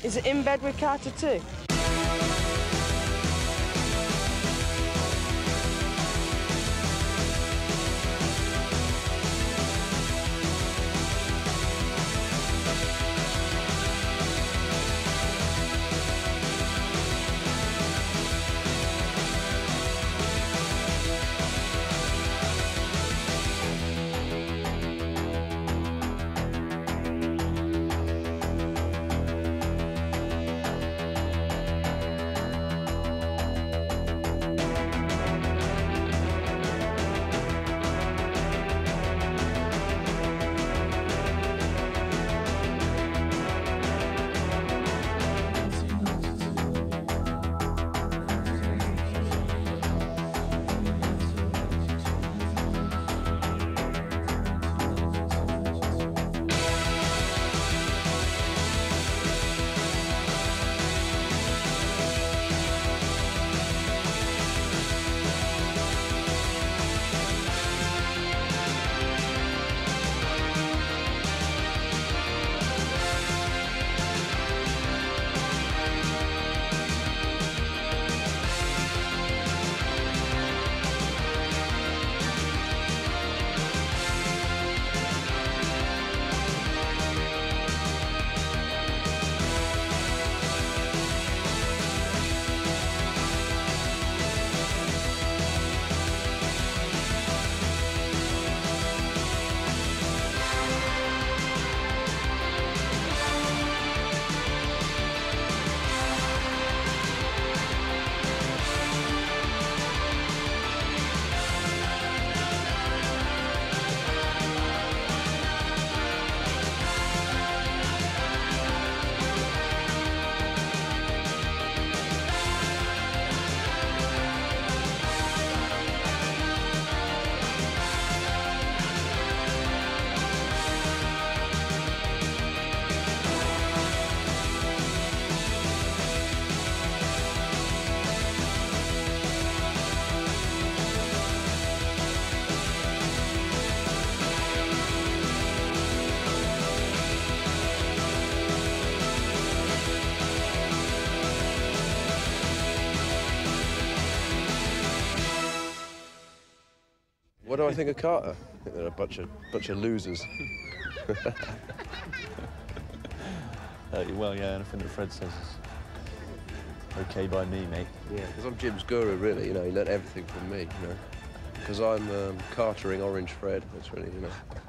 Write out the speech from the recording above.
Is it in bed with Carter too? What do I think of Carter? I think they're a bunch of losers. Well, yeah, anything that Fred says is okay by me, mate. Yeah, because I'm Jim's guru, really. You know, he learnt everything from me. You know, because I'm Cartering Orange Fred. That's really, you know.